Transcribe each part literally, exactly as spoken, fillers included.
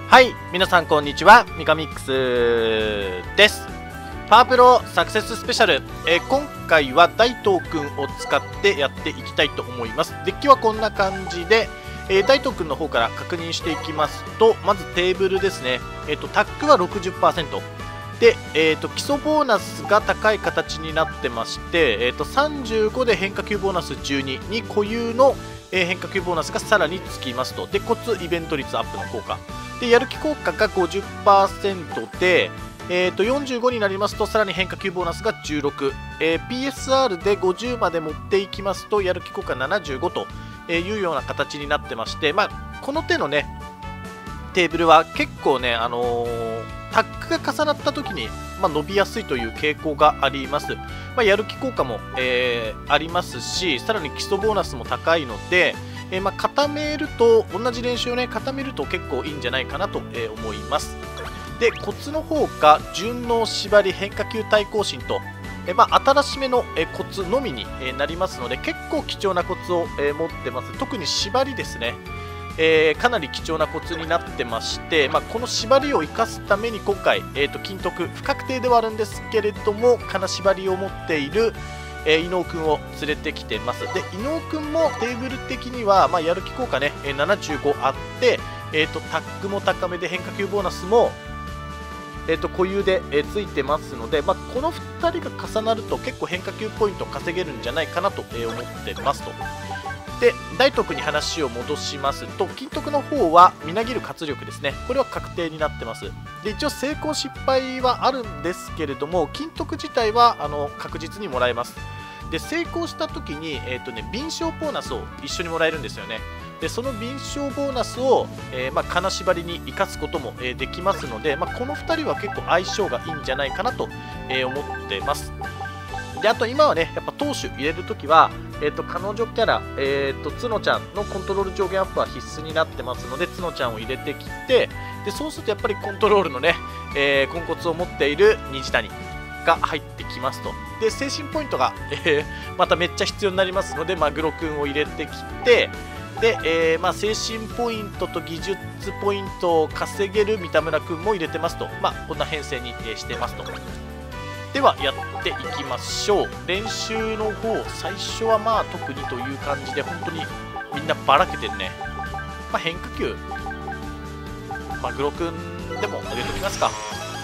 はい、皆さんこんにちは、ミカミックスです。パワープロサクセススペシャル、えー、今回は大東くんを使ってやっていきたいと思います。デッキはこんな感じで、えー、大東くんの方から確認していきますと、まずテーブルですね、えーと、タックは ろくじゅっパーセント で、えーと、基礎ボーナスが高い形になってまして、えーと、さんじゅうごで変化球ボーナスじゅうにに固有の、えー、変化球ボーナスがさらにつきますと。で、コツイベント率アップの効果で、やる気効果が ごじゅっパーセント で、えー、とよんじゅうごになりますとさらに変化球ボーナスがじゅうろく、えー、ピーエスアール でごじゅうまで持っていきますとやる気効果ななじゅうごというような形になってまして、まあ、この手のねテーブルは結構ね、あのー、タックが重なった時に、まあ、伸びやすいという傾向があります。まあ、やる気効果も、えー、ありますし、さらに基礎ボーナスも高いので、えー、まあ固めると同じ練習をね固めると結構いいんじゃないかなと、えー、思います。で、コツの方が順応縛り変化球対抗心と、えー、まあ新しめの、えー、コツのみに、えー、なりますので結構貴重なコツを、えー、持ってます。特に縛りですね、えー、かなり貴重なコツになってまして、まあ、この縛りを生かすために今回、えー、と金徳不確定ではあるんですけれども金縛りを持っているえー、伊野尾くんを連れてきてます。で、伊野尾くんもテーブル的には、まあ、やる気効果ね、えー、ななじゅうごあって、えーと、タックも高めで変化球ボーナスも、えーと、固有で、えー、ついてますので、まあ、このふたりが重なると結構変化球ポイント稼げるんじゃないかなと、えー、思ってますと。で、大徳に話を戻しますと、金徳の方はみなぎる活力ですね。これは確定になってます。で、一応成功失敗はあるんですけれども、金徳自体はあの確実にもらえます。で、成功した時に、えーとね、敏捷ボーナスを一緒にもらえるんですよね。で、その敏捷ボーナスを、えーまあ、金縛りに生かすことも、えー、できますので、まあ、このふたりは結構相性がいいんじゃないかなと、えー、思ってます。で、あと今はね、やっぱ投手入れるときは、えーと、彼女キャラ、えーと、角ちゃんのコントロール上限アップは必須になってますので、角ちゃんを入れてきて、で、そうするとやっぱりコントロールのね、えー、コンコツを持っている虹谷が入ってきますと。で、精神ポイントが、えー、まためっちゃ必要になりますので、マグロくんを入れてきて、で、えーまあ、精神ポイントと技術ポイントを稼げる三田村くんも入れてますと。まあ、こんな編成に、えー、してますと。ではやっていきましょう。練習の方、最初はまあ特にという感じで本当にみんなばらけてるね。まあ、変化球マグロくんでも上げておきますか。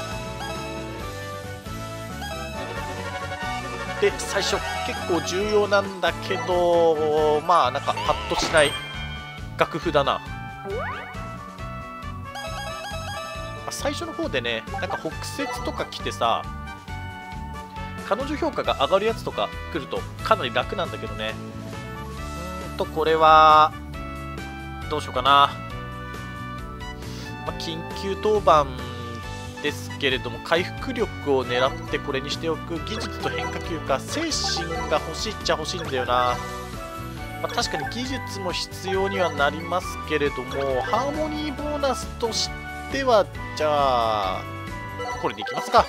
で、最初結構重要なんだけど、まあなんかパッとしない楽譜だな。最初の方でね、なんか北節とか来てさ、彼女評価が上がるやつとか来るとかなり楽なんだけどね。うーんと、これはどうしようかな。まあ、緊急当番ですけれども、回復力を狙ってこれにしておく。技術と変化球か。精神が欲しいっちゃ欲しいんだよな。まあ、確かに技術も必要にはなりますけれども、ハーモニーボーナスとしては、じゃあこれでいきますか。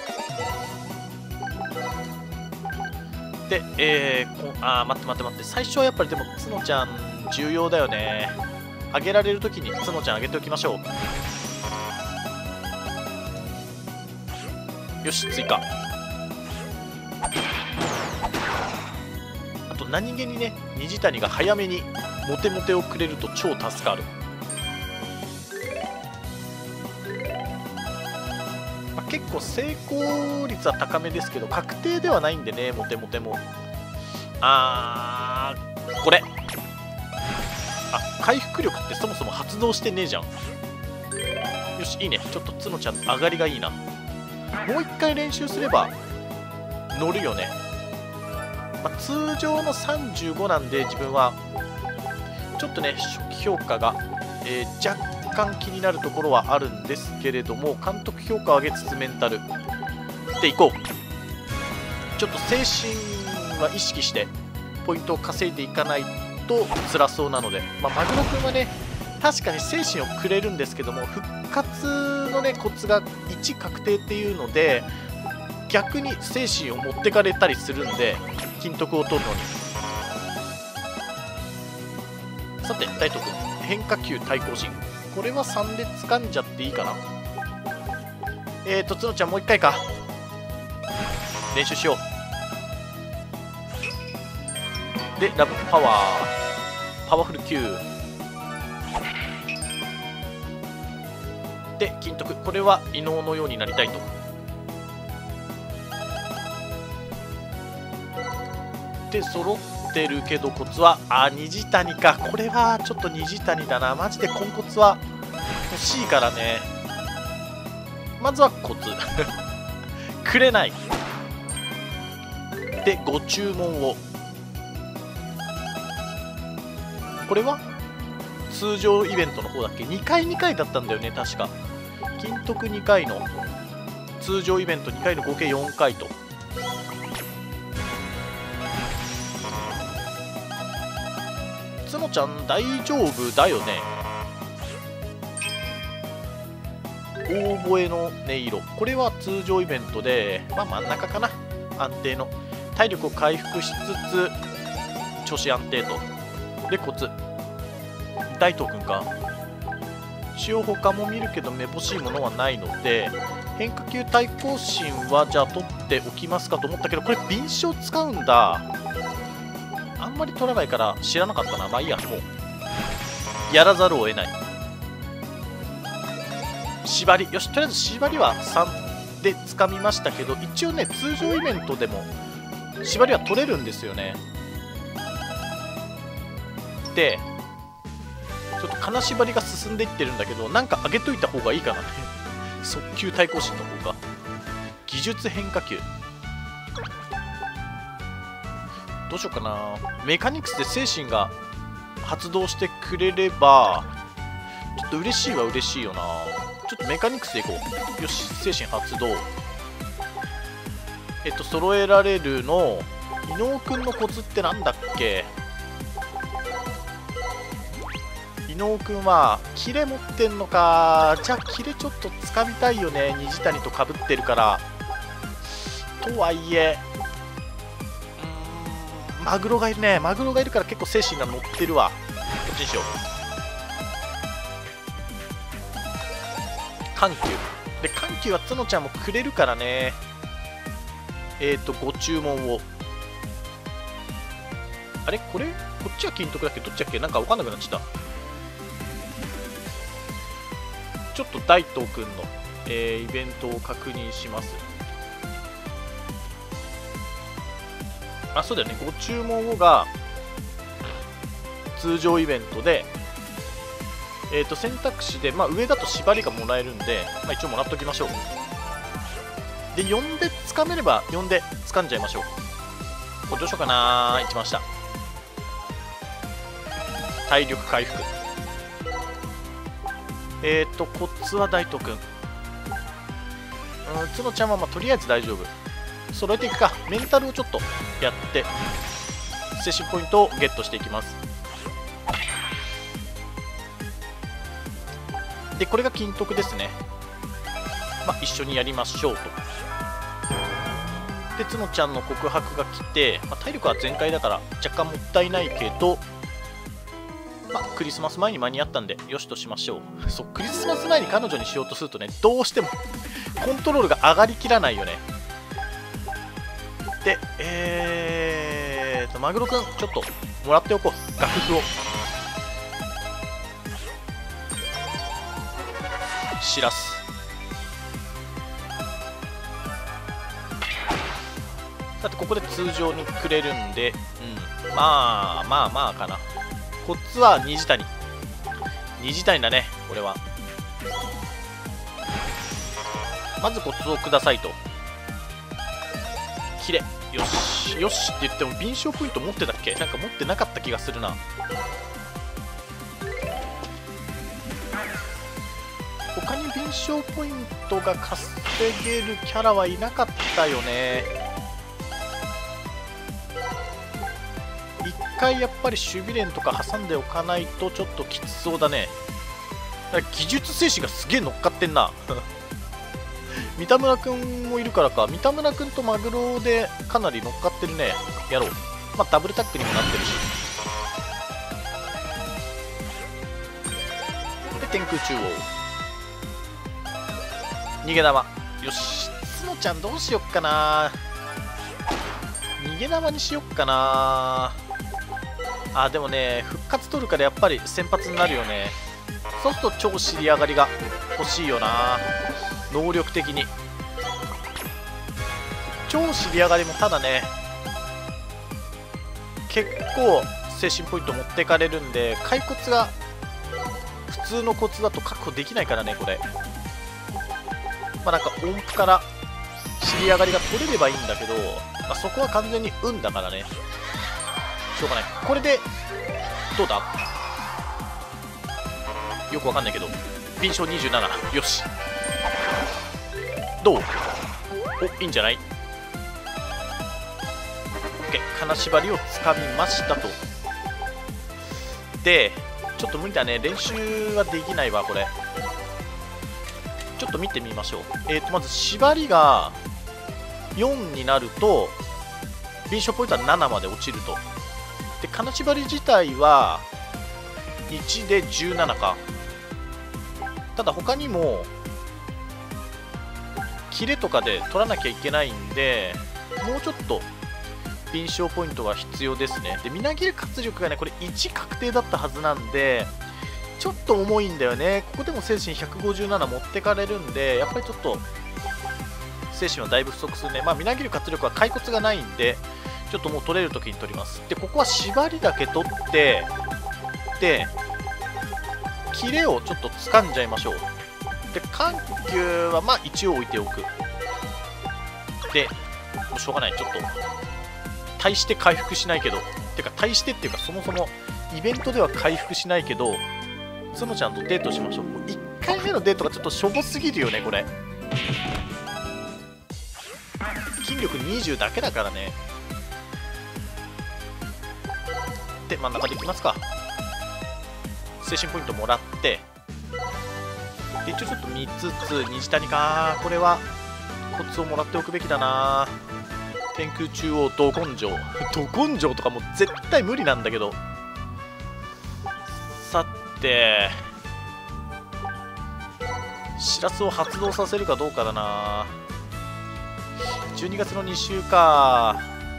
で、えー、こあー待って待って待って、最初はやっぱりでも角ちゃん重要だよね。上げられるときに角ちゃん上げておきましょう。よし、追加。あと何気にね、虹谷が早めにモテモテをくれると超助かる。結構成功率は高めですけど確定ではないんでね、モテモテも。あー、これあ、回復力ってそもそも発動してねえじゃん。よし、いいね。ちょっと角ちゃん上がりがいいな。もう一回練習すれば乗るよね。まあ、通常のさんじゅうごなんで自分はちょっとね初期評価が、えー、若干若干気になるところはあるんですけれども、監督評価を上げつつメンタルでいこう。ちょっと精神は意識してポイントを稼いでいかないと辛そうなので、まあ、マグロ君はね確かに精神をくれるんですけども、復活のねコツがいち確定っていうので逆に精神を持ってかれたりするんで、金徳を取るのに。さて大東君、変化球対抗心、 これはさんで掴んじゃっていいかな。えーと角ちゃんもういっかいか練習しよう。でラブパワーパワフル Q で金徳。これは異能のようになりたいと。で揃ってるけどコツはあ虹谷か。これはちょっと虹谷だな。マジでコンコツは欲しいからね。まずはコツくれないでご注文を。これは通常イベントの方だっけ。にかいにかいだったんだよね確か。金徳にかいの通常イベントにかいの合計よんかいと。角ちゃん大丈夫だよね。大声の音色、これは通常イベントで、まあ、真ん中かな。安定の体力を回復しつつ調子安定と。でコツ大東君か。一応他も見るけどめぼしいものはないので変化球対抗心はじゃあ取っておきますかと思ったけど、これ敏捷使うんだ。あんまり取らないから知らなかったな。まあいいや、もうやらざるを得ない。縛りよし、とりあえず縛りはさんで掴みましたけど、一応ね通常イベントでも縛りは取れるんですよね。でちょっと金縛りが進んでいってるんだけど、なんか上げといた方がいいかな速球対抗心の方が。技術変化球どうしようかな。メカニクスで精神が発動してくれればちょっと嬉しいは嬉しいよな。ちょっとメカニクスでいこう。よし精神発動。えっと揃えられるの伊能くんのコツってなんだっけ。伊能くんはキレ持ってんのか。じゃあキレちょっと掴みたいよね。虹谷とかぶってるから。とはいえうーんマグロがいるね。マグロがいるから結構精神が乗ってるわ。こっちにしよう。緩急で緩急は角ちゃんもくれるからね。えっ、ー、とご注文を。あれこれこっちは金徳だっけどっちだっけ。なんか分かんなくなっちゃった。ちょっと大東くんの、えー、イベントを確認します。あそうだよね。ご注文をが通常イベントでえー、と選択肢で、まあ、上だと縛りがもらえるんで、まあ、一応もらっときましょう。でよんで掴めればよんで掴んじゃいましょう。これどうしようかな。いきました。体力回復。えっ、ー、とコツは大東くん。うん角ちゃんはまあとりあえず大丈夫。揃えていくか。メンタルをちょっとやって精神ポイントをゲットしていきます。でこれが金徳ですね。まあ一緒にやりましょうと。で角ちゃんの告白が来て、まあ、体力は全開だから若干もったいないけど、まあ、クリスマス前に間に合ったんでよしとしましょう。そうクリスマス前に彼女にしようとするとねどうしてもコントロールが上がりきらないよね。でえーとマグロくんちょっともらっておこう楽譜を。しらすだってここで通常にくれるんで、うん、まあまあまあかな。こっちは虹谷虹谷だね。これはまずコツをくださいと。きれよしよしって言っても敏捷ポイント持ってたっけ。なんか持ってなかった気がするな。他に敏捷ポイントが稼げるキャラはいなかったよね。一回やっぱり守備連とか挟んでおかないとちょっときつそうだね。だから技術精神がすげえ乗っかってんな三田村くんもいるからか。三田村くんとマグロでかなり乗っかってるね。やろう。まあダブルタックにもなってるし。で天空中央逃げ玉。よし、角ちゃんどうしよっかな。逃げ玉にしよっかな。あ、でもね、復活取るからやっぱり先発になるよね。そうすると超尻上がりが欲しいよな、能力的に。超尻上がりもただね、結構精神ポイント持ってかれるんで、骸骨が普通のコツだと確保できないからね、これ。まあなんか音符から尻上がりが取れればいいんだけど、まあ、そこは完全に運だからね、しょうがない。これでどうだ、よくわかんないけど、敏捷にじゅうなな、よし、どう、お、いいんじゃない。 OK、 金縛りをつかみましたと。でちょっと無理だね、練習はできないわこれ。ちょっと見てみましょう。えーとまず縛りがよんになると敏捷ポイントはななまで落ちると。で金縛り自体はいちでじゅうななか。ただ他にもキレとかで取らなきゃいけないんで、もうちょっと敏捷ポイントが必要ですね。でみなぎる活力がね、これいち確定だったはずなんで、ちょっと重いんだよね。ここでも精神ひゃくごじゅうなな持ってかれるんで、やっぱりちょっと精神はだいぶ不足するね。まあみなぎる活力は骸骨がないんで、ちょっともう取れるときに取ります。でここは縛りだけ取って、でキレをちょっと掴んじゃいましょう。で緩急はまあ一応置いておく。でもうしょうがない、ちょっと大して回復しないけど、てか大してっていうかそもそもイベントでは回復しないけど、角ちゃんとデートしましょう。もういっかいめのデートがちょっとしょぼすぎるよねこれ。筋力にじゅうだけだからね。で真ん中でいきますか。精神ポイントもらって、で一応ちょっとみっつつ虹谷か。これはコツをもらっておくべきだな。天空中央ど根性ど根性とかもう絶対無理なんだけど。さてしらすを発動させるかどうかだな。じゅうにがつのに週か。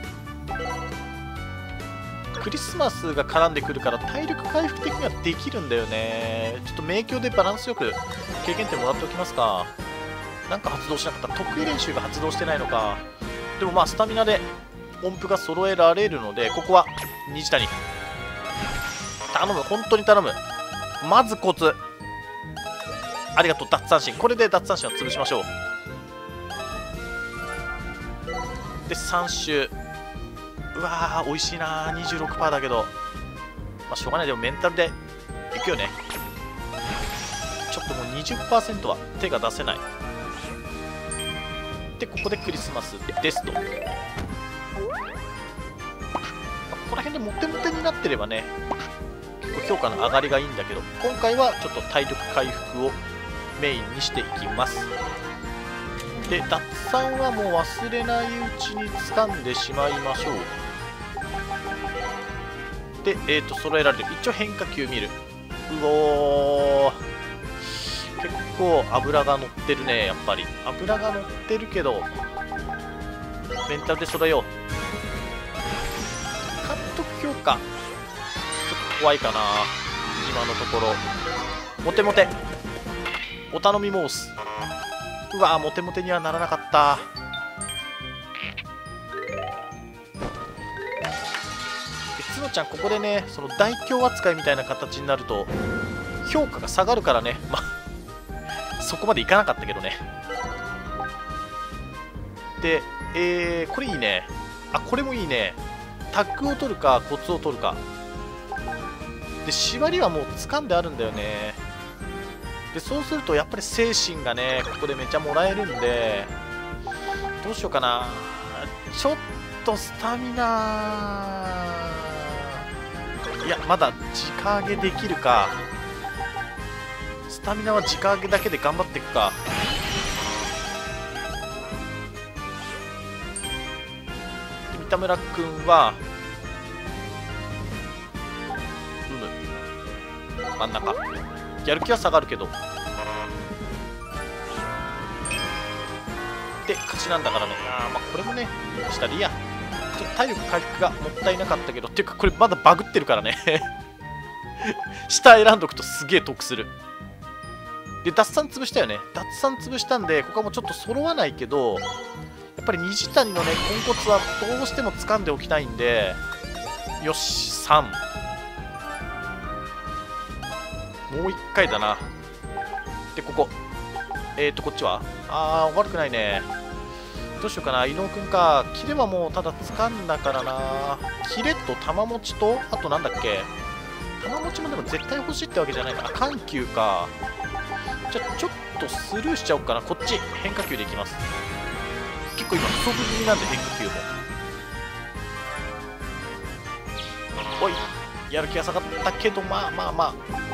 クリスマスが絡んでくるから体力回復的にはできるんだよね。ちょっと迷宮でバランスよく経験点もらっておきますか。なんか発動しなかった。得意練習が発動してないのか。でもまあスタミナで音符が揃えられるので、ここは虹谷頼む、本当に頼む。まずコツありがとう。奪三振、これで奪三振を潰しましょう。でさん周、うわー美味しいな。 にじゅうろくパーセント だけど、まあしょうがない。でもメンタルでいくよね。ちょっともう にじゅっパーセント は手が出せない。でここでクリスマスですと。ここら辺でモテモテになってればね、結構評価の上がりがいいんだけど、今回はちょっと体力回復をメインにしていきます。で脱散はもう忘れないうちに掴んでしまいましょう。でえっ、ー、と揃えられる。一応変化球見る。うおー、結構油が乗ってるね。やっぱり油が乗ってるけどメンタルで揃えよう。監督評価ちょっと怖いかな今のところ。モテモテお頼み申す。うわーモテモテにはならなかった。角ちゃんここでね、その大凶扱いみたいな形になると評価が下がるからね。まあそこまでいかなかったけどね。で、えー、これいいね。あ、これもいいね。タッグを取るかコツを取るかで、縛りはもう掴んであるんだよね。でそうするとやっぱり精神がねここでめちゃもらえるんで、どうしようかな。ちょっとスタミナ、いやまだ直上げできるか。スタミナは直上げだけで頑張っていくか。で三田村君はうむ真ん中やる気は下がるけど。で勝ちなんだからね。あーまあこれもね下でいいや。ちょっと体力回復がもったいなかったけど、っていうかこれまだバグってるからね下選んどくとすげえ得する。で脱散潰したよね。脱散潰したんでここはもうちょっと揃わないけど、やっぱり虹谷のねポンコツはどうしても掴んでおきたいんで、よしさん、もういっかいだな。でここえっ、ー、とこっちはあー悪くないね。どうしようかな。伊野尾くんか。キレはもうただ掴んだからな。キレと玉持ちとあとなんだっけ、玉持ちもでも絶対欲しいってわけじゃないかな。緩急か。じゃあちょっとスルーしちゃおうかな。こっち変化球でいきます。結構今不足気味なんで変化球も。おいやる気が下がったけど、まあまあま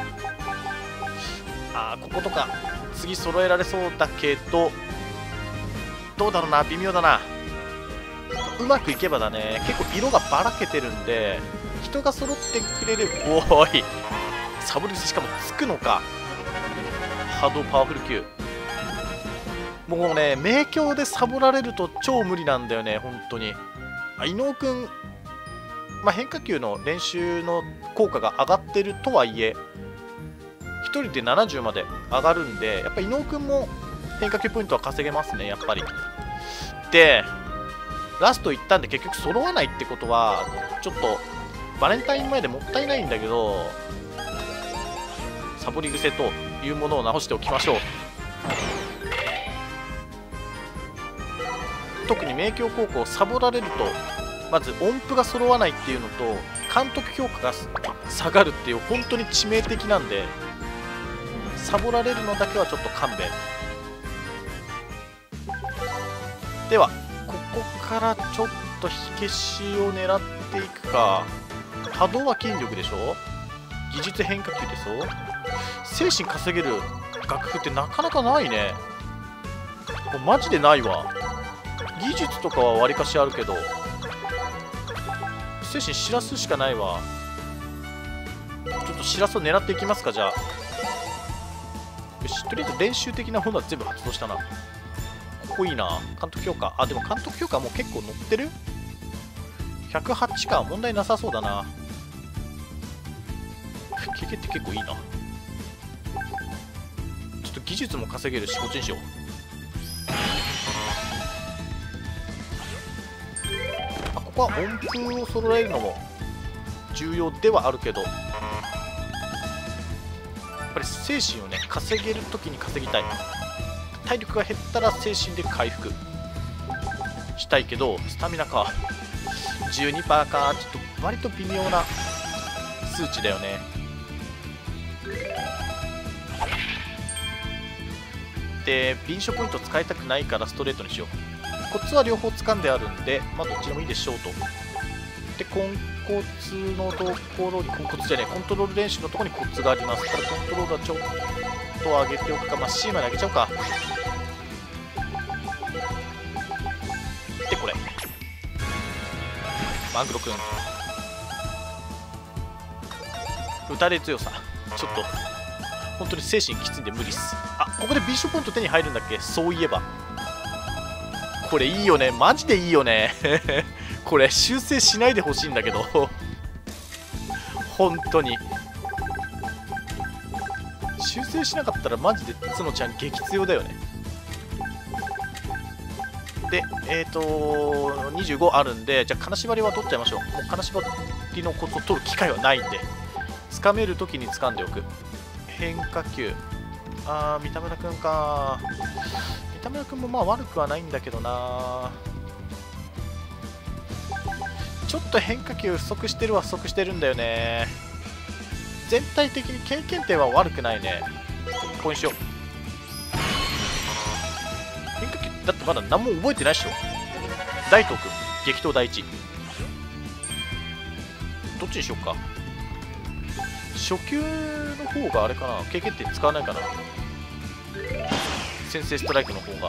ああーこことか次揃えられそうだけど、どうだろうな。微妙だな。うまくいけばだね。結構色がばらけてるんで人が揃ってくれる。おーいサブリスしかもつくのか。波動パワフル級。もうね迷宮でサボられると超無理なんだよね本当に。あ伊野尾くん、まあ、変化球の練習の効果が上がってるとはいえひとりでななじゅうまで上がるんで、やっぱ伊野尾くんも変化球ポイントは稼げますねやっぱり。でラストいったんで結局揃わないってことはちょっとバレンタイン前でもったいないんだけど、サボり癖というものを直しておきましょう。特に明鏡高校サボられるとまず音符が揃わないっていうのと監督評価が下がるっていう本当に致命的なんで、サボられるのだけはちょっと勘弁。ではここからちょっと火消しを狙っていくか。波動は筋力でしょ、技術変化球でしょ、精神稼げる楽譜ってなかなかないね。もうマジでないわ。技術とかはわりかしあるけど精神しらすしかないわ。ちょっとしらすを狙っていきますか。じゃあよし、とりあえず練習的なものは全部発動したな。ここいいな。監督評価、あでも監督評価もう結構乗ってる。ひゃくはちか、問題なさそうだな。経験って結構いいな。ちょっと技術も稼げるしこっちにしよう。あここは音符を揃えるのも重要ではあるけど、やっぱり精神をね稼げるときに稼ぎたい。体力が減ったら精神で回復したいけど、スタミナか じゅうにパーセント か、ちょっと割と微妙な数値だよね。で臨床ポイント使いたくないからストレートにしよう。コツは両方掴んであるんで、まあどっちでもいいでしょうと。でコンコツのところに、コンコツじゃねえコントロール練習のところにコツがありますから、コントロールはちょっと上げておくか、まあ C まで上げちゃおうか。でこれマグロくん打たれ強さちょっと本当に精神きついんで無理っす。あここでビッシュポイント手に入るんだっけ。そういえばこれいいよね、マジでいいよねこれ修正しないでほしいんだけど本当に修正しなかったらマジで角ちゃん激強だよね。でえっ、ー、とにじゅうごあるんで、じゃあ金縛りは取っちゃいましょう。もう金縛りのコツを取る機会はないんで、掴めるときに掴んでおく。変化球、あー三田村君か。三田村君もまあ悪くはないんだけどな。ちょっと変化球不足してるは不足してるんだよね。全体的に経験点は悪くないね。ここにしよう。変化球だってまだ何も覚えてないっしょ。大東君激闘第一、どっちにしようか。初級の方があれかな、経験点使わないかな。先制ストライクの方が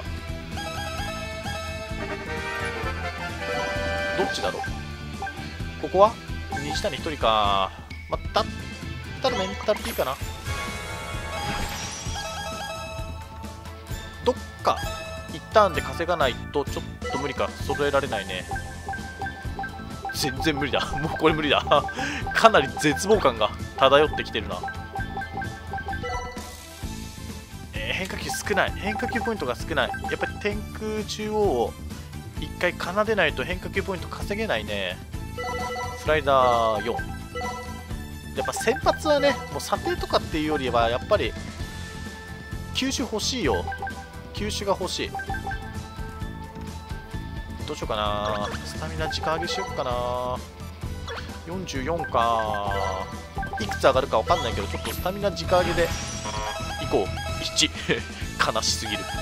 どっちだろう。ここは虹谷ひとりか。まあ、だったらメンタル P かな。 どっか一旦で稼がないとちょっと無理か。揃えられないね。全然無理だ。もうこれ無理だ。かなり絶望感が漂ってきてるな。えー、変化球少ない。変化球ポイントが少ない。やっぱり天空中央を一回奏でないと変化球ポイント稼げないね。スライダーよん。やっぱ先発はね、もう査定とかっていうよりはやっぱり球種欲しいよ。球種が欲しい。どうしようかな。スタミナ時間上げしようかな。よんじゅうよんか。いくつ上がるか分かんないけど、ちょっとスタミナ時間上げでいこう。いち。悲しすぎる。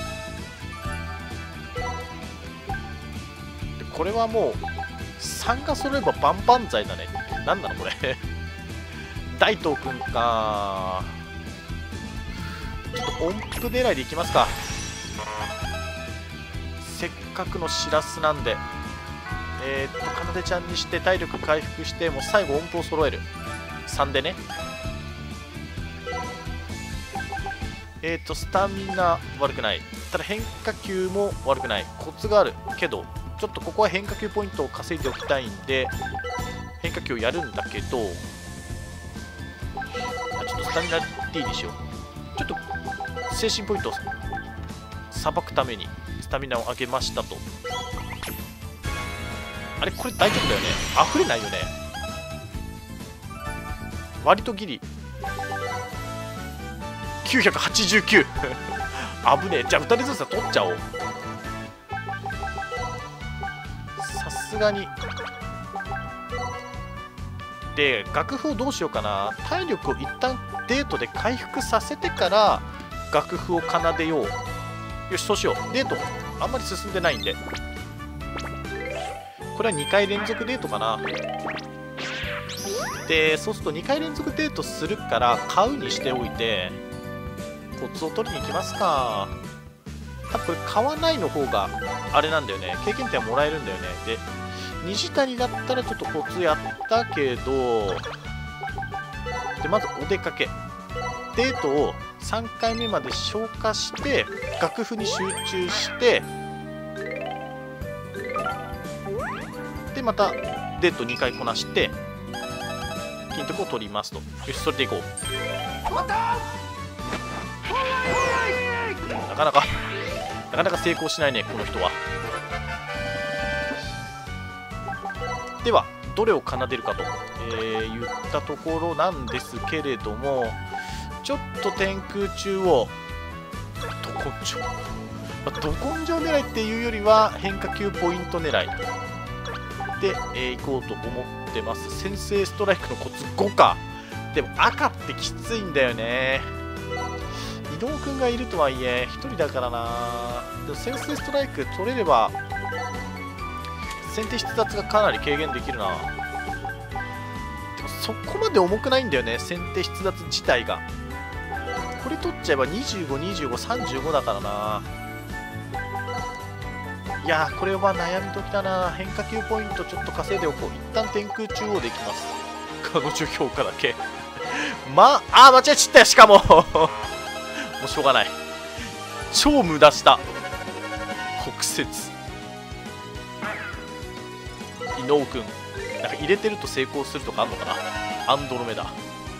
でこれはもうさんが揃えば万々歳だね。なんなのこれ。大東くんか。ちょっと音符狙いでいきますか。せっかくのしらすなんで、えー、っとかなでちゃんにして体力回復して、もう最後音符を揃える。さんでね。えー、っとスタミナ悪くない。ただ変化球も悪くない。コツがあるけど、ちょっとここは変化球ポイントを稼いでおきたいんで変化球をやるんだけど、ちょっとスタミナ D にしよう。ちょっと精神ポイントをさばくためにスタミナを上げましたと。あれこれ大丈夫だよね。溢れないよね。割とギリきゅうひゃくはちじゅうきゅう。危ねえ。じゃあふたりずつは取っちゃおう。さすがに。で楽譜をどうしようかな。体力を一旦デートで回復させてから楽譜を奏でよう。よしそうしよう。デートあんまり進んでないんで、これはにかい連続デートかな。でそうするとにかい連続デートするから買うにしておいてコツを取りに行きますか。多分これ買わないの方があれなんだよね。経験点はもらえるんだよね。で虹谷だったらちょっとコツやったけど、でまずお出かけデートをさんかいめまで消化して楽譜に集中して、でまたデートにかいこなして金徳を取りますと。よしそれでいこう。なかなかなかなか成功しないねこの人は。ではどれを奏でるかと、えー、言ったところなんですけれども、ちょっと天空中をど根性、まあ、ど根性狙いっていうよりは変化球ポイント狙いで、えー、いこうと思ってます。先制ストライクのコツごか。でも赤ってきついんだよね。伊藤君がいるとはいえひとりだからな。でも先制ストライク取れれば先手必殺がかなり軽減できるな。でもそこまで重くないんだよね先手必殺自体が。これ取っちゃえばにじゅうご、にじゅうご、さんじゅうごだからな。いやーこれは悩み時だな。変化球ポイントちょっと稼いでおこう。一旦天空中央でいきます。彼女評価だけまああ間違えちったよ。しかももうしょうがない。超無駄した北節。伊能くんなんか入れてると成功するとかあんのかな。アンドロメダ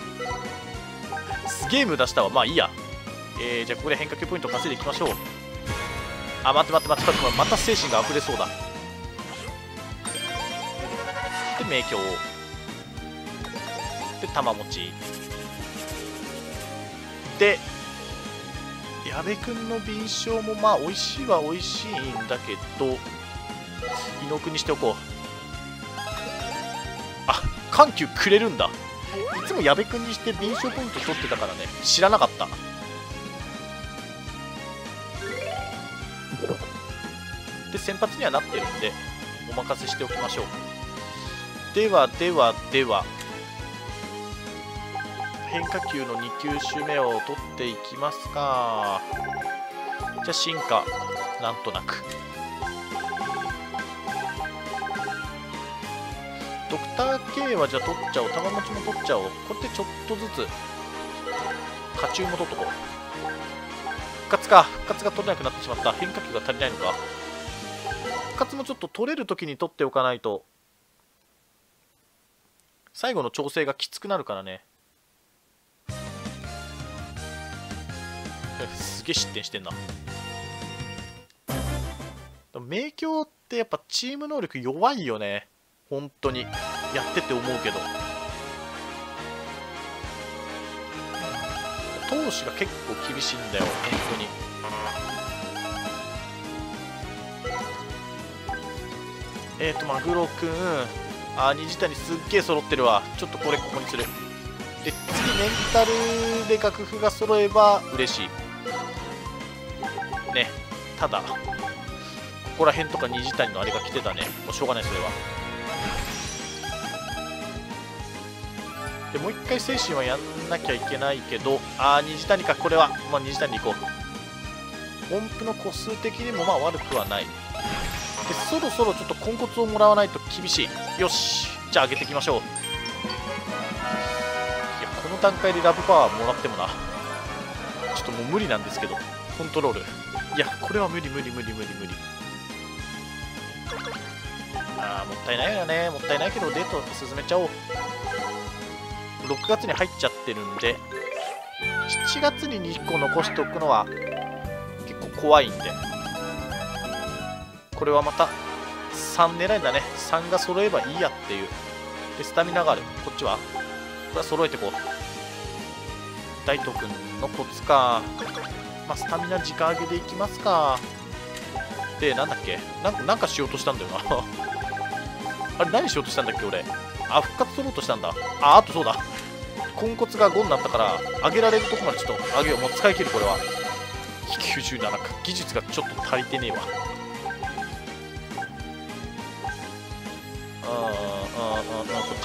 すげえ無駄したわ。まあいいや。えー、じゃあここで変化球ポイント稼いでいきましょう。あ待って待って待って待って、また精神が溢れそうだ。で名鏡で玉持ちで矢部君の敏捷もまあ美味しいは美味しいんだけど伊野君にしておこう。あ緩急くれるんだ。いつも矢部君にして敏捷ポイント取ってたからね知らなかった。で先発にはなってるんでお任せしておきましょう。ではではでは変化球のに球種目を取っていきますか。じゃあ進化なんとなくドクター K はじゃあ取っちゃおう。玉持ちも取っちゃおう。これでちょっとずつ勝ち馬取っとこう。復活か。復活が取れなくなってしまった。変化球が足りないのか。復活もちょっと取れる時に取っておかないと最後の調整がきつくなるからね。すげえ失点してんな。明鏡ってやっぱチーム能力弱いよね。本当にやってて思うけど、投手が結構厳しいんだよ本当に。えっ、ー、とマグロくん、あ、虹谷すっげえ揃ってるわ。ちょっとこれここにする。で次メンタルで楽譜が揃えば嬉しいね。ただここら辺とか虹谷のあれが来てたね。もうしょうがないそれは。でもう一回精神はやんなきゃいけないけど、ああ虹谷か。これはまあ虹谷行こう。音符の個数的にもまあ悪くはない。でそろそろちょっと豚骨をもらわないと厳しい。よし、じゃあ上げていきましょう。いやこの段階でラブパワーもらってもな、ちょっともう無理なんですけど、コントロール、いやこれは無理無理無理無理無理。ああもったいないよね。もったいないけどデート進めちゃおう。ろくがつに入っちゃってるんで、しちがつににこ残しておくのは結構怖いんで、これはまたさん狙いだね。さんが揃えばいいやっていう。でスタミナがある。こっちはこれは揃えてこう。大東君のコツか。まあスタミナ直上げでいきますか。でなんだっけ、なんかなんかしようとしたんだよなあれ何しようとしたんだっけ俺。あ復活取ろうとしたんだ。ああとそうだ、豚骨がごになったから上げられるとこまでちょっと上げよう。もう使い切る。これはきゅうじゅうななか。技術がちょっと足りてねえわ。あーあーあーあーこっち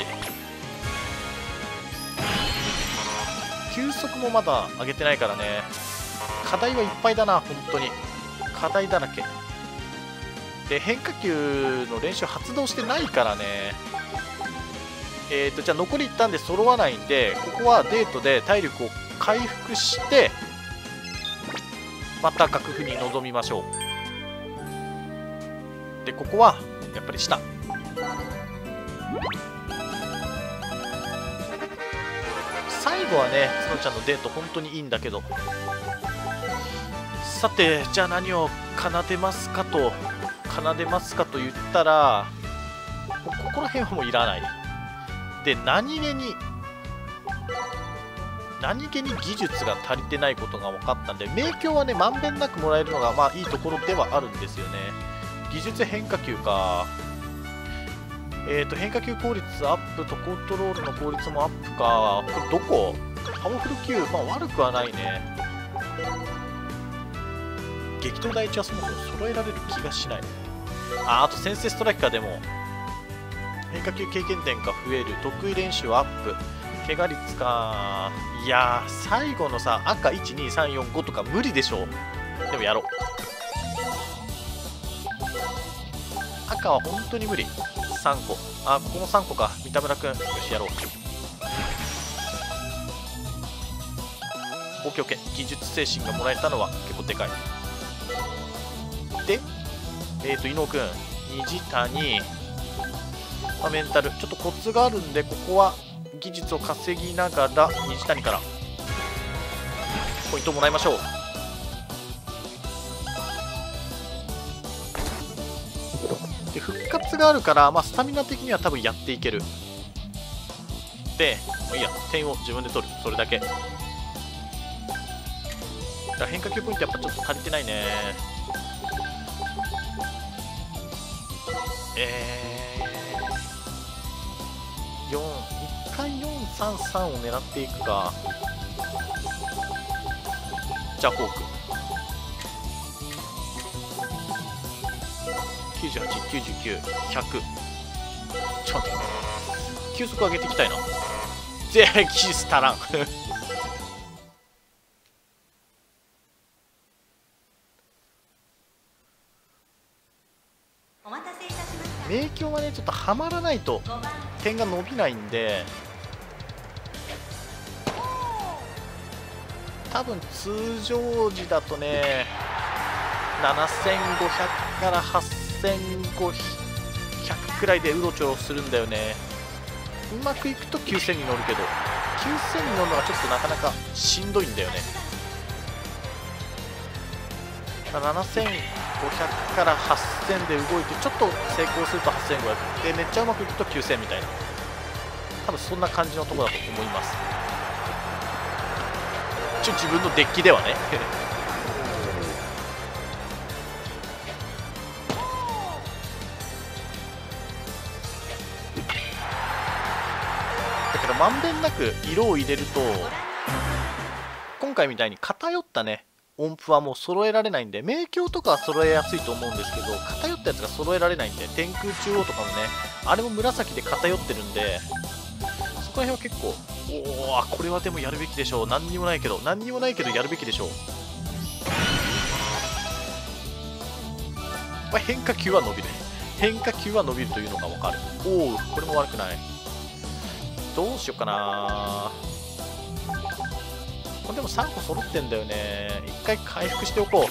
球速もまだ上げてないからね。課題はいっぱいだな本当に。課題だらけで変化球の練習発動してないからね。えーとじゃあ残りいったんで揃わないんで、ここはデートで体力を回復してまた楽譜に臨みましょう。でここはやっぱり下最後はねつのちゃんのデート本当にいいんだけど、さてじゃあ何を奏でますかと奏でますかと言ったら、ここら辺はもういらない。で何気に何気に技術が足りてないことが分かったんで、明鏡はねまんべんなくもらえるのがまあいいところではあるんですよね。技術変化球か。えーと変化球効率アップとコントロールの効率もアップか。これどこ？パワフル級、まあ悪くはないね。激闘第一はそもそも揃えられる気がしない。あ、あと先制ストライクか。でも変化球経験点が増える。得意練習アップ。怪我率か。いやー最後のさ赤いちにさんよんごとか無理でしょ。でもやろう。赤は本当に無理。さんこ。あここもさんこか。三田村君よしやろう。オッケーオッケー。技術精神がもらえたのは結構でかい。でえっ、ー、と伊野君虹谷、まあ、メンタルちょっとコツがあるんで、ここは技術を稼ぎながら虹谷からポイントをもらいましょう。で復活があるから、まあ、スタミナ的には多分やっていける。でもういいや、点を自分で取る。それだけだから変化球ポイントやっぱちょっと足りてないね。えー、よん、いっかいよんさんさんを狙っていくか。じゃあフォークきゅうじゅうはち、きゅうじゅうきゅう、ひゃく。ちょっと待って、球速上げていきたいな。ぜひ技術足らん明鏡はねちょっとはまらないと点が伸びないんで、 多分通常時だとねななせんごひゃくからはっせんごひゃくくらいでうろちょろするんだよね。うまくいくときゅうせんに乗るけど、きゅうせんに乗るのがちょっとなかなかしんどいんだよね。ななせんごひゃくからはっせんで動いて、ちょっと成功するとはっせんごひゃくで、めっちゃうまくいくときゅうせんみたいな、多分そんな感じのところだと思います。一応自分のデッキではねだけどまんべんなく色を入れると、今回みたいに偏ったね音符はもう揃えられないんで、明鏡とかは揃えやすいと思うんですけど、偏ったやつが揃えられないんで、天空中央とかもね、あれも紫で偏ってるんで、そこら辺は結構、おお、これはでもやるべきでしょう。何にもないけど、何にもないけどやるべきでしょう。まあ、変化球は伸びる。変化球は伸びるというのが分かる。おお、これも悪くない。どうしようかな。これでもさんこ揃ってんだよね。一回回復しておこ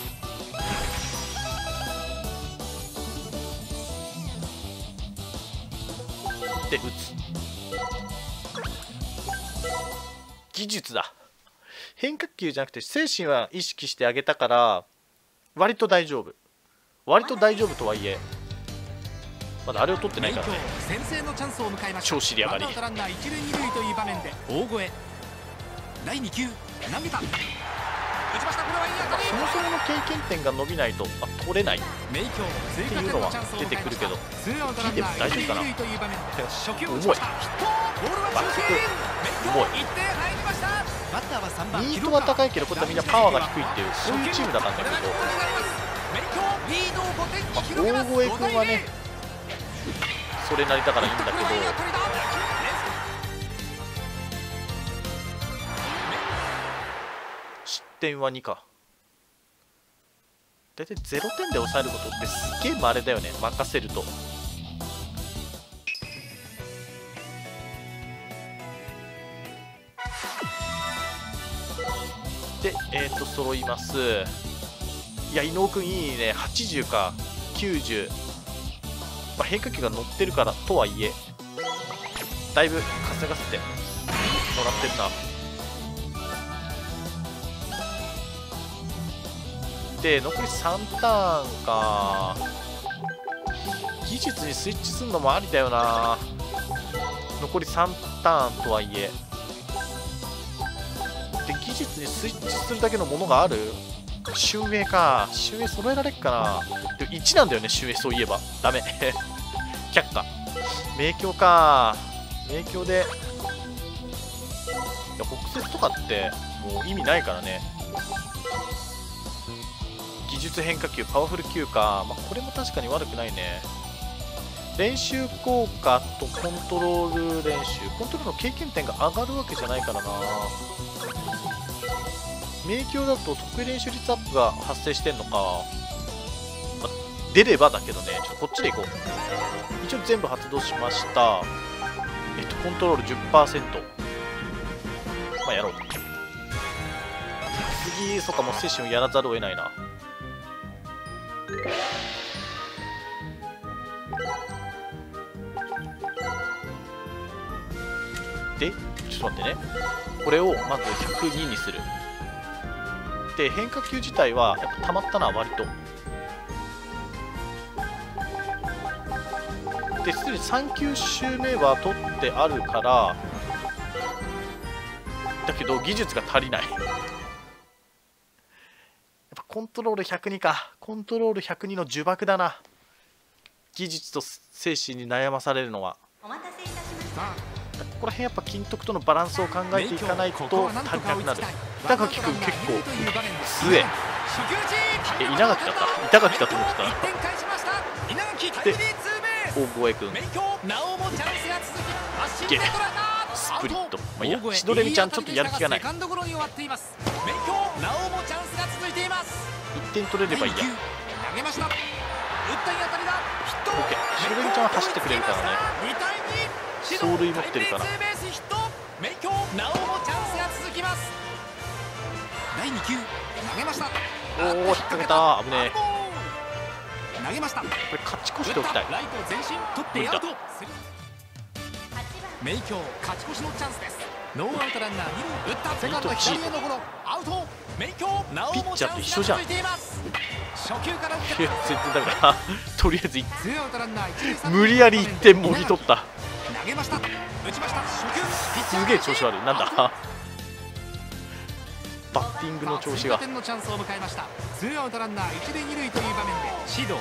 う。で、打つ。技術だ。変化球じゃなくて精神は意識してあげたから割と大丈夫。割と大丈夫とはいえ、まだあれを取ってないからね。超尻上がり。そもそもの経験点が伸びないと、あ、取れないっていうのは出てくるけど、聞いても大丈夫かな。重い。バック重い。ミートは高いけど、こういったみんなパワーが低いっていう、そういうチームだったんだけど、まあ、大越君はねそれなりだからいいんだけど、失点はにか。大体ゼロてんで抑えることってすげえ稀だよね、任せると。で、えっ、ー、と揃います。いや、伊野尾君いいね。はちじゅうかきゅうじゅう、まあ、変化球が乗ってるからとはいえだいぶ稼がせてもらってるな。で残りさんターンか。技術にスイッチするのもありだよな。残りさんターンとはいえで、技術にスイッチするだけのものがある。周英か。周英揃えられっかな。でもいちなんだよね、周英。そういえばダメ却下。明鏡か。明鏡で、いや北節とかってもう意味ないからね。技術変化球パワフル級か、まあ、これも確かに悪くないね。練習効果とコントロール練習、コントロールの経験点が上がるわけじゃないからな。明鏡だと得意練習率アップが発生してんのか、まあ、出ればだけどね。ちょっとこっちでいこう。一応全部発動しました。えっとコントロール じゅっパーセント。 まあやろう。次そっか、もう精神をやらざるを得ないな。でちょっと待ってね、これをまずひゃくににする。で変化球自体はやっぱ溜まったな、割と。ですでにさん球種目は取ってあるから、だけど技術が足りないやっぱコントロールひゃくにか。コントロールひゃくにの呪縛だな、技術と精神に悩まされるのは。お待たせいたしました。ここら辺やっぱ金徳とのバランスを考えていかないと足りなくなる。板垣君結構強え。え、稲垣だった。板垣だと思ってた。で大越君ゲスプリット、まあいいや。しどれみちゃんちょっとやる気がない。いってん取れればいいや。 OK、 しどれみちゃんは走ってくれるからね。走塁持ってるから。 に球投げました。 おお、引っ掛けた。危ねえ。 投げました。 これ勝ち越しておきたい。 ライト前進取ってアウト。名強勝ち越しのチャンスです。ノーアウトランナー二塁。打ったセカンド左へのゴロアウト。名強なおもチャンスが続いています。初球から打っていや全然ダメだ。とりあえずいツーアウトランナー一塁三塁。 無理やりいってんもぎ取った。 投げました。打ちました。初球すげえ調子悪い。なんだバッティングの調子が。 点のチャンスを迎えました。ツーアウトランナー一塁二塁という場面で指導。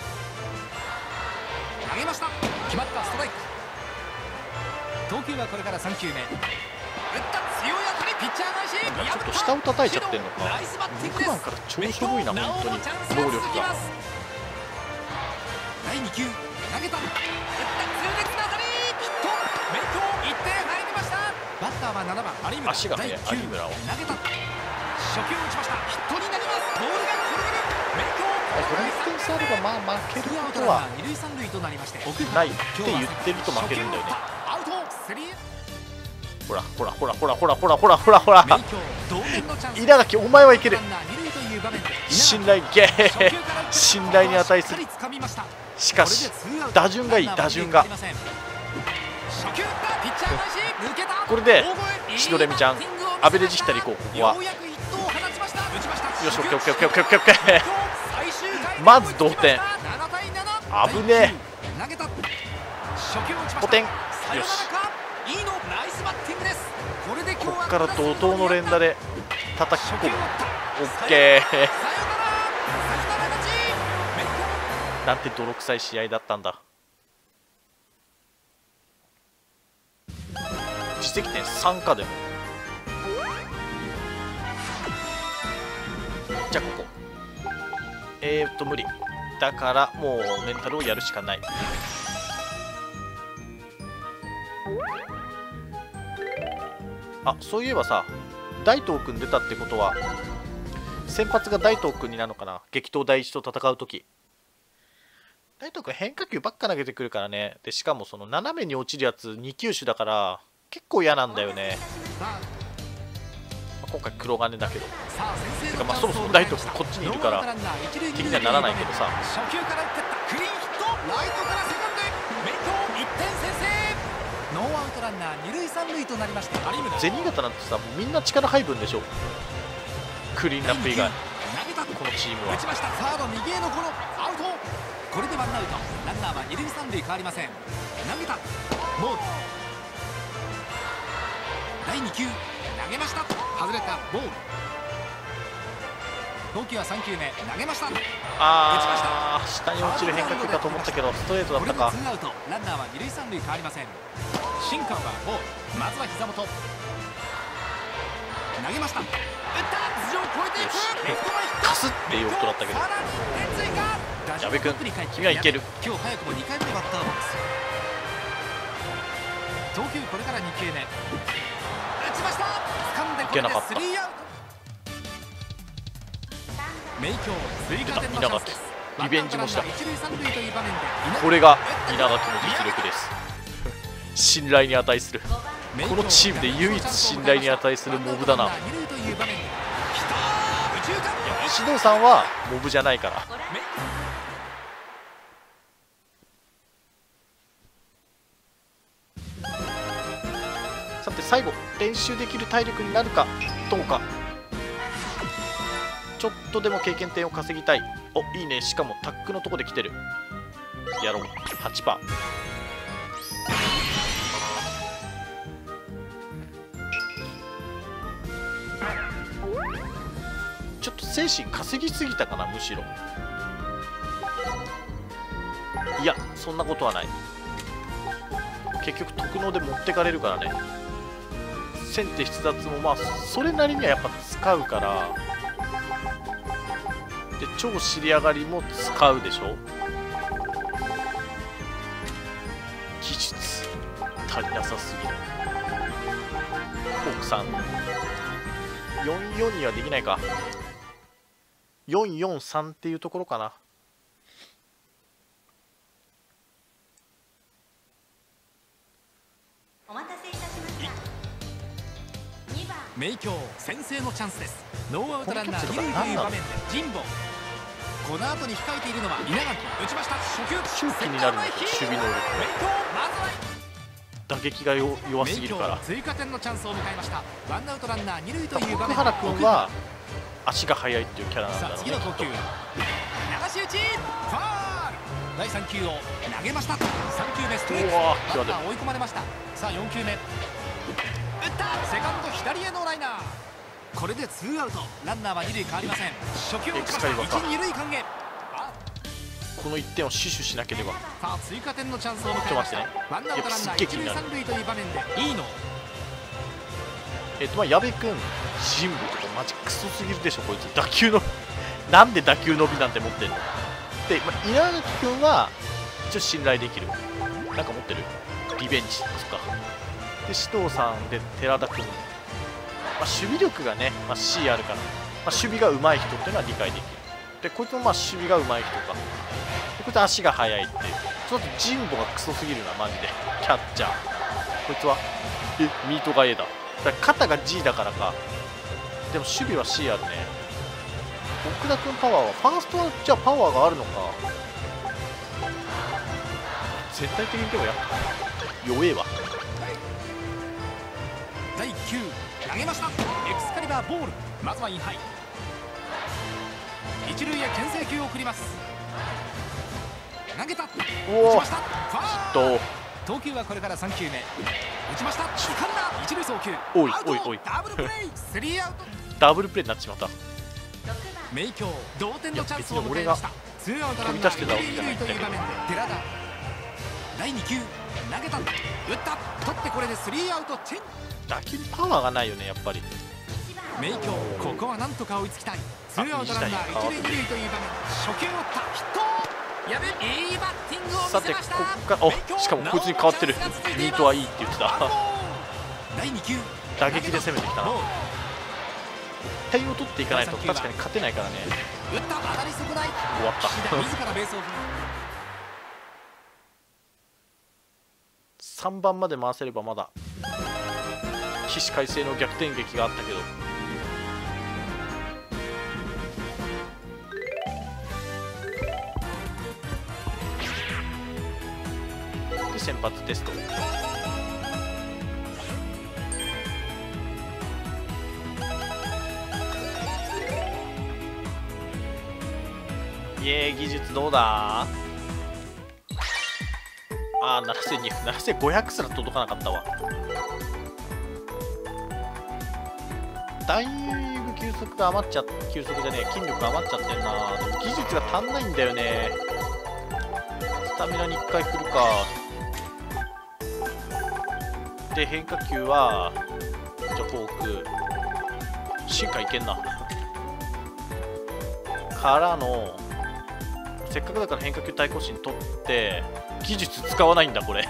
投げました。決まったストライク。投球はこれからさん球目。打った強い当たり。ピッチャー返し。 ちょっと下を叩いちゃってんのか。ろくばんから超しょぼいな本当に能力が。 だいに球投げた。打った痛烈な当たり。ヒット。名強いってん入りました。バッターはななばん有村。 足がね有村を投げた。初球打ちました。ヒットになります。ボールが転がる。名強これいってん差あればまあ負けることは二塁三塁となりましてないって言ってると負けるんだよね。 アウトスリー。 ほらほらほらほらほらほらほらほらほら。稲垣お前はいける。信頼にいけ信頼に値する。しかし打順がいい。打順がこれでシドレミちゃんアベレージヒッターでいこう。ここはよしオッケーオッケーオッケーオッケーオッケーオッケー。まず同点。危ねえ。ポテン。よしここから怒涛の連打で叩き込む。オッケーなんて泥臭い試合だったんだ。自責点さんかでも。じゃあここえーっと無理だからもうメンタルをやるしかない。あ、そういえばさ大東君出たってことは先発が大東君になるのかな。激闘第一と戦う時大東君変化球ばっか投げてくるからね。でしかもその斜めに落ちるやつに球種だから結構嫌なんだよね。今回黒金だけどてかまあそもそも大東君こっちにいるから敵にはならないけどさ。 初球から打ってったクリーンヒット。ライトからセカンドへ名強いってん先制。ノーアウトランナー二塁三塁となりました。 銭形なんてさもうみんな力配分でしょ。クリーンナップ以外このチームは。 打ちました。サード右へのゴロアウト。これでワンアウトランナーは二塁三塁変わりません。投げたモール。だいに球投げました。外れたボール。投球はさん球目投げました。 ああ下に落ちる変化球かと思ったけどストレートだったか。 これでツーアウトランナーは二塁三塁変わりません。シンカーはボール。まずは膝元投げました。打った頭上を越えていく。レフト前ヒット。 カスっていう音だったけど。矢部君君はいける。 今日早くもにかいめのバッターボックス。投球これからに球目打ちました。掴んでこれでスリーアウト。名強追加点のチャンスです。 リベンジもした。 一塁三塁という場面でこれが稲垣の実力です信頼に値する。このチームで唯一信頼に値するモブだな。いや石堂さんはモブじゃないから。さて最後練習できる体力になるかどうか。ちょっとでも経験点を稼ぎたい。おいいね。しかもタックのとこで来てる。やろう はちパーセント。ちょっと精神稼ぎすぎたかな。むしろいやそんなことはない。結局特能で持ってかれるからね。先手必奪もまあそれなりにはやっぱ使うからで超尻上がりも使うでしょ。技術足りなさすぎる。奥さんよんよんにはできないか。よんよんさんっていうところかな。 名名強先制のチャンスです。ノーアウトランナー二塁という場面で神保、この後に控えているのは稲垣、打ちました。初球周期になるんだけど守備能力打撃が弱すぎるから。 追加点のチャンスを迎えました。ワンアウトランナー二塁という場面で奥原君は足が速いっていうキャラなんだろうね。 次の投球流し打ちファール、だいさん球を投げました。さん球目ストレート、バッター追い込まれました。さあよん球目打った、セカンド左へのライナー、これでツーアウト、ランナーは二塁変わりません。初球を打ちました。一二塁間へ、 このいってんを死守しなければ。 さあ追加点のチャンスを迎えました。ワンアウトランナー一塁三塁という場面でいいのえっとまあ矢部君、神武とかマジクソすぎるでしょこいつ。打球のなんで打球伸びなんて持ってんので、まあ、稲垣君は一応信頼できる。なんか持ってるリベンジとかで、紫藤さんで寺田君、まあ、守備力がね、まあ、C あるから、まあ、守備が上手い人っていうのは理解できる。でこいつもまあ守備が上手い人か、でこいつ足が速いっていう、ちょっと神保がクソすぎるなマジで。キャッチャーこいつはえミートが A だ。だから肩が G だからか。でも守備は C あるね。奥田君パワーはファーストはじゃあパワーがあるのか。絶対的にでもや弱えわ。 だいいっ球投げました。エクスカリバーボール、まずはインハイ、一塁へ牽制球を送ります。投げた、打ちました。ファール、投球はこれからさん球目、打ちました。掴んだ、一塁送球、 おいおいおいダブルプレー、スリーアウト、 ダブルプレーになってしまった。 名強同点のチャンスを迎えました。ツーアウトランナー一塁二塁という場面で寺田、だいに球投げた、打った、取ってこれでスリーアウトチェン。 打球にパワーがないよねやっぱり。 名強ここはなんとか追いつきたい。ツーアウトランナー一塁二塁という場面、初球を打ったヒット、やべ、いいバッティングを見せました。 さてここからおしかもこいつに変わってる。ミートはいいって言ってた。 だいに球打撃で攻めてきたな。点を取っていかないと確かに勝てないからね。 打った、当たり損ない、 終わった自らベースを踏む。 さんばんまで回せればまだ起死回生の逆転劇があったけど。で先発テスト、イエーイ、技術どうだ。ああ、ななせんにひゃく、ななせんごひゃくすら届かなかったわ。だいぶ球速が余っちゃっ球速じゃねえ筋力が余っちゃってんな。でも技術が足んないんだよね。スタミナにいっかい振るか。で変化球はじゃあフォーク進化いけんな。からのせっかくだから変化球対抗心取って技術使わないんだこれ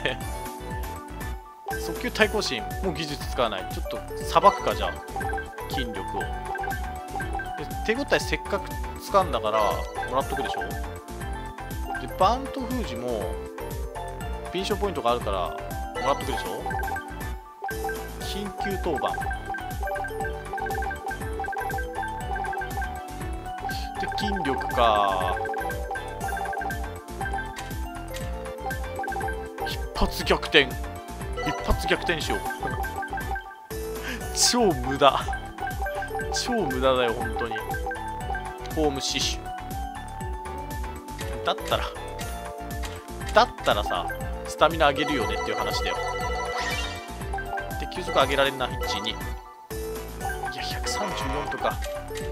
速球対抗心もう技術使わない。ちょっとさばくかじゃあ筋力を。で手応えせっかく掴んだからもらっとくでしょ。でバント封じもピンションポイントがあるからもらっとくでしょ。緊急登板で筋力か。一発逆転、一発逆転しよう超無駄超無駄だよ本当に。ホーム死守だったらだったらさスタミナ上げるよねっていう話だよ。で球速上げられんな。いちにいやひゃくさんじゅうよんとか。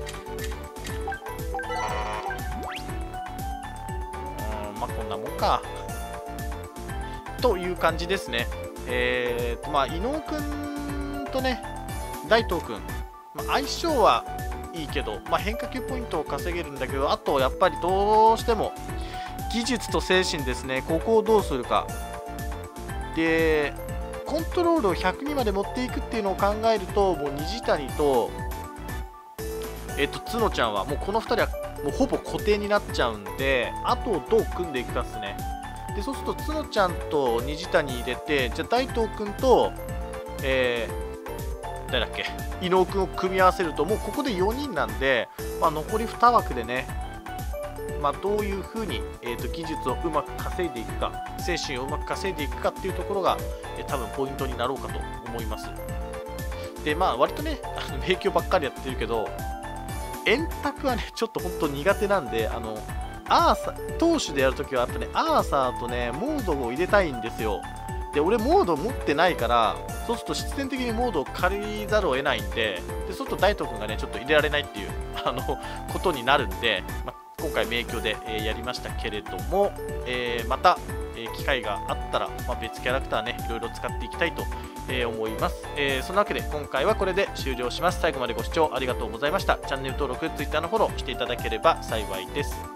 うんまあこんなもんかという感じですね。えーとまあ伊野尾くんとね大東くん、まあ、相性はいいけど、まあ、変化球ポイントを稼げるんだけど、あとやっぱりどうしても技術と精神ですね。ここをどうするかでコントロールをひゃくにまで持っていくっていうのを考えると、もう虹谷とえっと角ちゃんはもうこのふたりはもうほぼ固定になっちゃうんで、あとをどう組んでいくかですね。でそうすると角ちゃんと虹谷入れて、じゃあ大東君と、え誰だっけ、伊野尾君を組み合わせると、もうここでよにんなんで、まあ、残りに枠でね、まあ、どういうふうに、えーと、技術をうまく稼いでいくか、精神をうまく稼いでいくかっていうところが、えー、多分ポイントになろうかと思います。で、まあ、割とね、あの勉強ばっかりやってるけど、円卓はね、ちょっと本当苦手なんで、あの、アーサー、投手でやるときは、やっぱね、アーサーとね、モードを入れたいんですよ。で、俺、モード持ってないから、そうすると必然的にモードを借りざるを得ないんで、でそうすると大東君がね、ちょっと入れられないっていう、あの、ことになるんで、まあ、今回、迷宮で、えー、やりましたけれども、えー、また、えー、機会があったら、まあ、別キャラクターね、いろいろ使っていきたいと、えー、思います。えー、そんなわけで、今回はこれで終了します。最後までご視聴ありがとうございました。チャンネル登録、Twitter のフォローしていただければ幸いです。